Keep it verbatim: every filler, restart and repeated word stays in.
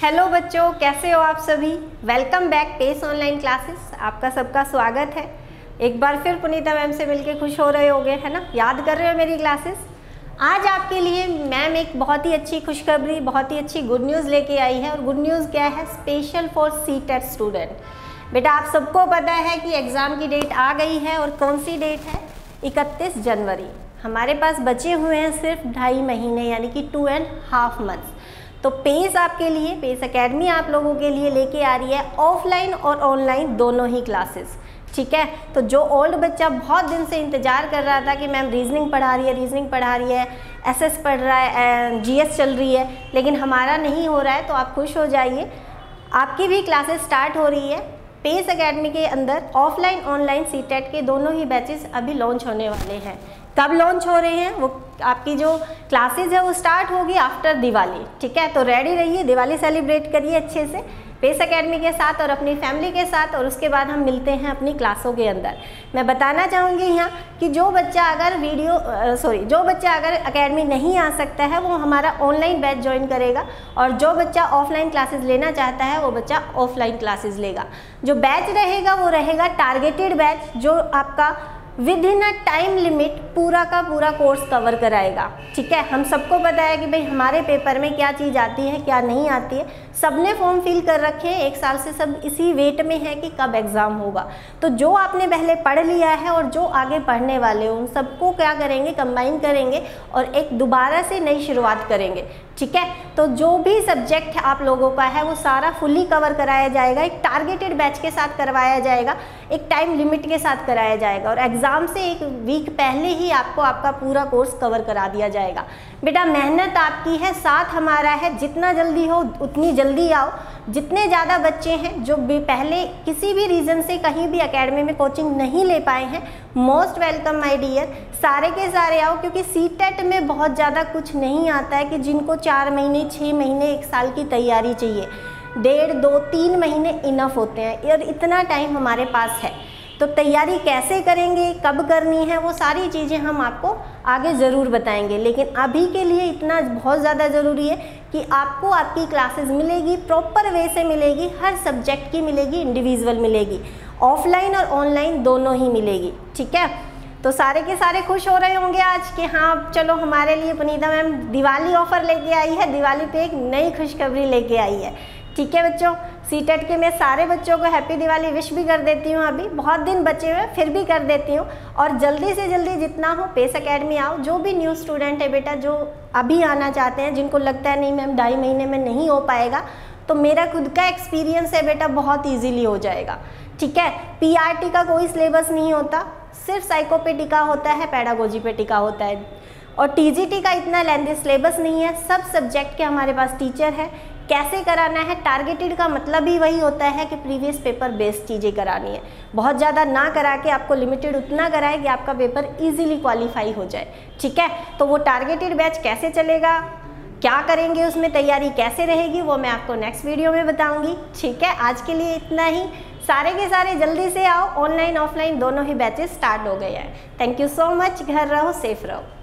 Hello बच्चों, कैसे हो आप सभी। Welcome back Pace online classes. आपका सबका स्वागत है। एक बार फिर पुनीता मैम से मिलके खुश हो रहे होगे, है ना, याद कर रहे हो मेरी क्लासेस। आज आपके लिए मैम एक बहुत ही अच्छी खुशखबरी, बहुत ही अच्छी गुड न्यूज़ लेके आई है। और गुड न्यूज़ क्या है? Special for C TET student. बेटा आप सबको पता है कि एग्ज़ाम की डेट आ गई है, और कौन सी डेट है? इकतीस जनवरी। हमारे पास बचे हुए हैं सिर्फ ढाई महीने, यानी कि टू एंड हाफ मंथ्स। तो पेस आपके लिए, पेस एकेडमी आप लोगों के लिए लेके आ रही है ऑफलाइन और ऑनलाइन दोनों ही क्लासेस। ठीक है, तो जो ओल्ड बच्चा बहुत दिन से इंतज़ार कर रहा था कि मैम रीजनिंग पढ़ा रही है, रीजनिंग पढ़ा रही है, एसएस पढ़ रहा है, जीएस चल रही है, लेकिन हमारा नहीं हो रहा है, तो आप खुश हो जाइए, आपकी भी क्लासेस स्टार्ट हो रही है। पेस एकेडमी के अंदर ऑफलाइन ऑनलाइन सी टेट के दोनों ही बैचेस अभी लॉन्च होने वाले हैं। कब लॉन्च हो रहे हैं? वो आपकी जो क्लासेस है वो स्टार्ट होगी आफ्टर दिवाली। ठीक है, तो रेडी रहिए, दिवाली सेलिब्रेट करिए अच्छे से पेस एकेडमी के साथ और अपनी फैमिली के साथ। और उसके बाद हम मिलते हैं अपनी क्लासों के अंदर। मैं बताना चाहूँगी यहाँ कि जो बच्चा अगर वीडियो सॉरी जो बच्चा अगर एकेडमी नहीं आ सकता है वो हमारा ऑनलाइन बैच ज्वाइन करेगा, और जो बच्चा ऑफलाइन क्लासेस लेना चाहता है वो बच्चा ऑफलाइन क्लासेस लेगा। जो बैच रहेगा वो रहेगा टारगेटेड बैच, जो आपका within a time limit पूरा का पूरा कोर्स कवर कराएगा। ठीक है, हम सबको पता है कि भाई हमारे पेपर में क्या चीज़ आती है, क्या नहीं आती है। सबने फॉर्म फिल कर रखे हैं, एक साल से सब इसी वेट में है कि कब एग्ज़ाम होगा। तो जो आपने पहले पढ़ लिया है और जो आगे पढ़ने वाले हो, उन सबको क्या करेंगे, कंबाइन करेंगे और एक दोबारा से नई शुरुआत करेंगे। ठीक है, तो जो भी सब्जेक्ट आप लोगों का है वो सारा फुली कवर कराया जाएगा, एक टारगेटेड बैच के साथ करवाया जाएगा, एक टाइम लिमिट के साथ कराया जाएगा, और एग्ज़ाम से एक वीक पहले ही आपको आपका पूरा कोर्स कवर करा दिया जाएगा। बेटा मेहनत आपकी है, साथ हमारा है, जितना जल्दी हो उतनी जल्दी आओ। जितने ज़्यादा बच्चे हैं जो भी पहले किसी भी रीज़न से कहीं भी एकेडमी में कोचिंग नहीं ले पाए हैं, मोस्ट वेलकम माय डियर, सारे के सारे आओ, क्योंकि सी टेट में बहुत ज़्यादा कुछ नहीं आता है कि जिनको चार महीने छः महीने एक साल की तैयारी चाहिए, डेढ़ दो तीन महीने इनफ होते हैं, और इतना टाइम हमारे पास है। तो तैयारी कैसे करेंगे, कब करनी है, वो सारी चीज़ें हम आपको आगे ज़रूर बताएंगे। लेकिन अभी के लिए इतना बहुत ज़्यादा ज़रूरी है कि आपको आपकी क्लासेस मिलेगी, प्रॉपर वे से मिलेगी, हर सब्जेक्ट की मिलेगी, इंडिविजुअल मिलेगी, ऑफलाइन और ऑनलाइन दोनों ही मिलेगी। ठीक है, तो सारे के सारे खुश हो रहे होंगे आज कि हाँ चलो हमारे लिए पुनीता मैम दिवाली ऑफ़र लेके आई है, दिवाली पे एक नई खुशखबरी लेके आई है। ठीक है बच्चों, सी टेट के मैं सारे बच्चों को हैप्पी दिवाली विश भी कर देती हूँ। अभी बहुत दिन बचे हुए फिर भी कर देती हूँ, और जल्दी से जल्दी जितना हो पेस एकेडमी आओ। जो भी न्यू स्टूडेंट है बेटा, जो अभी आना चाहते हैं, जिनको लगता है नहीं मैम ढाई महीने में नहीं हो पाएगा, तो मेरा खुद का एक्सपीरियंस है बेटा, बहुत ईजीली हो जाएगा। ठीक है, पी आर टी का कोई सिलेबस नहीं होता, सिर्फ साइको पे टिका होता है, पेडागोजी पे टिका होता है, और टी जी टी का इतना लेंथी सिलेबस नहीं है। सब सब्जेक्ट के हमारे पास टीचर है। कैसे कराना है, टारगेटेड का मतलब ही वही होता है कि प्रीवियस पेपर बेस्ड चीज़ें करानी है, बहुत ज़्यादा ना करा के आपको लिमिटेड उतना कराए कि आपका पेपर इजीली क्वालिफाई हो जाए। ठीक है, तो वो टारगेटेड बैच कैसे चलेगा, क्या करेंगे, उसमें तैयारी कैसे रहेगी, वो मैं आपको नेक्स्ट वीडियो में बताऊंगी। ठीक है, आज के लिए इतना ही। सारे के सारे जल्दी से आओ, ऑनलाइन ऑफलाइन दोनों ही बैचेस स्टार्ट हो गए हैं। थैंक यू सो मच, घर रहो, सेफ रहो।